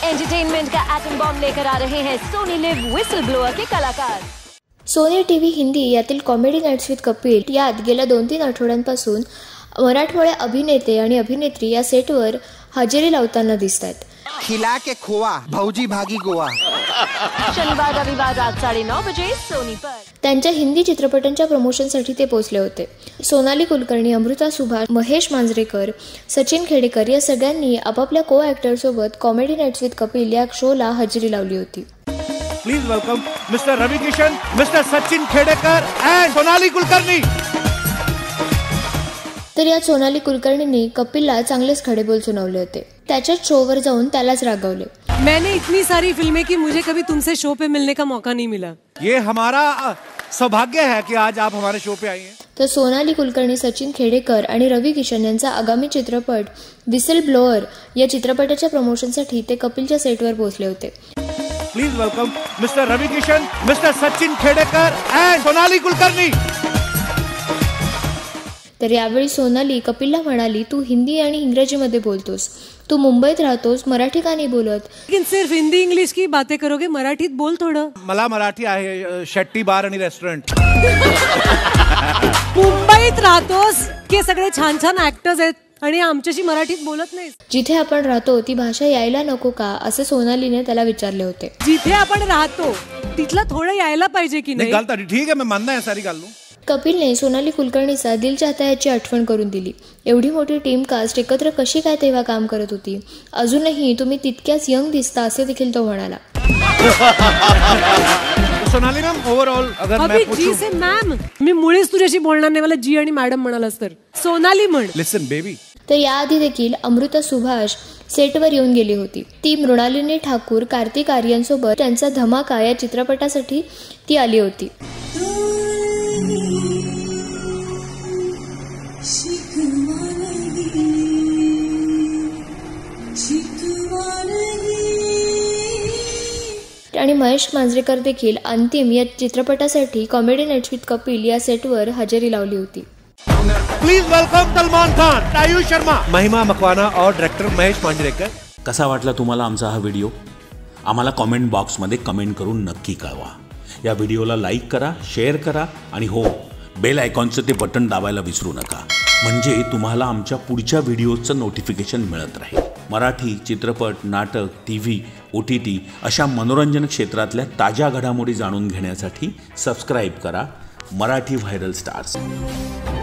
Entertainment का atom bomb लेकर आ रहे हैं सोनी लिव व्हिसल ब्लोअर के कलाकार। सोनी टीव्ही हिंदी यातील कॉमेडी नाईट्स विथ कपिल यात गेल्या 2-3 आठवड्यांपासून मराठमोळे अभिनेते आणि अभिनेत्री या सेटवर हजेरी लावताना दिसतात। खिला के खोवा भौजी भागी गोवा। शनिवार रविवार रात 9:30 बजे सोनी पर त्यांच्या हिंदी चित्रपटांच्या प्रमोशनसाठी ते पोहोचले होते। सोनाली कुलकर्णी, अमृता सुभाष, महेश मांजरेकर, सचिन खेडेकर या सगळ्यांनी आपापल्या को ॲक्टर सोबत कॉमेडी नाईट्स विथ कपिल या शोला हजेरी लावली होती। Please welcome mister Ravi Kishan, mister Sachin Khedekar and Sonali Kulkarni. तर यात सोनाली कुलकर्णींनी कपिलला चांगलेच खडेबोल सुनावले होते। त्याच्याच शोवर जाऊन त्यालाच रागवले। मैंने इतनी सारी फिल्में की मुझे कभी तुमसे शो पे मिलने का मौका नहीं मिला। ये हमारा सौभाग्य है कि आज आप हमारे शो पे आई हैं। तर सोनाली कुलकर्णी, सचिन खेडेकर आणि रवी किशन यांचा आगामी चित्रपट व्हिसल ब्लोअर या चित्रपटाच्या प्रमोशनसाठी ते कपिलच्या सेटवर पोहोचले होते। Please welcome mister Ravi Kishan, mister Sachin Khedekar and Sonali Kulkarni. तर यावेळी सोनाली कपिलला म्हणाली, तू हिंदी आणि इंग्रजीमध्ये बोलतोस, तू मुंबईत राहतोस, मराठी का नाही बोलत? लेकिन सिर्फ हिंदी इंग्लिश की बातें करोगे, मराठीत बोल थोडं। मला मराठी आहे, शेट्टी बार आणि रेस्टॉरंट। मुंबईत राहतोस की सगळे छान छान ऍक्टर्स आहेत आणि आमच्याशी मराठीत बोलत नाहीस? जिथे आपण राहतो ती भाषा यायला नको का, असे सोनालीने त्याला विचारले होते। जिथे आपण राहतो तिथलं थोडं यायला पाहिजे की नाही? गलत आहे, ठीक है मैं मानना है सारी गल नू। कपिलने सोनाली कुलकर्णीचा दिल चाहता याची आठवण करून दिली। एवढी मोठी टीम कास्ट एकत्र कशी काय तेव्हा काम करत होती? अजूनही तुम्ही तितक्याच यंग दिसता असे देखील तो म्हणाला। सोनाली मैम ओवरऑल अगर मैं अभी पूछूं, जी से मैम, मी मुळीच तुझ्याशी बोलणार नाही, मला जी आणि मॅडम म्हणालास तर सोनाली म्हण। Listen baby. तर याआधी देखील अमृता सुभाष सेटवर येऊन गेली होती। ती मृणालिनी ठाकूर, कार्तिक आर्यनसोबत त्यांचा धमाका या चित्रपटासाठी ती आली होती। आणि महेश मांजरेकर देखील अंतिम या चित्रपटासाठी कॉमेडी नाईट्स विथ कपिल या सेटवर हजेरी लावली होती। प्लीज वेलकम सलमान खान, आयुष शर्मा, महिमा मकवाना और डायरेक्टर महेश मांजरेकर। कसा वाटला तुम्हाला आमचा हा व्हिडिओ? आम्हाला कमेंट बॉक्समध्ये कमेंट करून नक्की कळवा। या व्हिडिओला लाईक करा, शेअर करा आणि हो, बेल आयकॉनचं ते बटन दाबायला विसरू नका, म्हणजे तुम्हाला आमच्या पुढच्या व्हिडिओचं नोटिफिकेशन मिळत राहील। मराठी चित्रपट, नाटक, टीव्ही, OTT अशा मनोरंजन क्षेत्रातल्या ताज्या घडामोडी जाणून घेण्यासाठी सबस्क्राईब करा मराठी व्हायरल स्टार्स।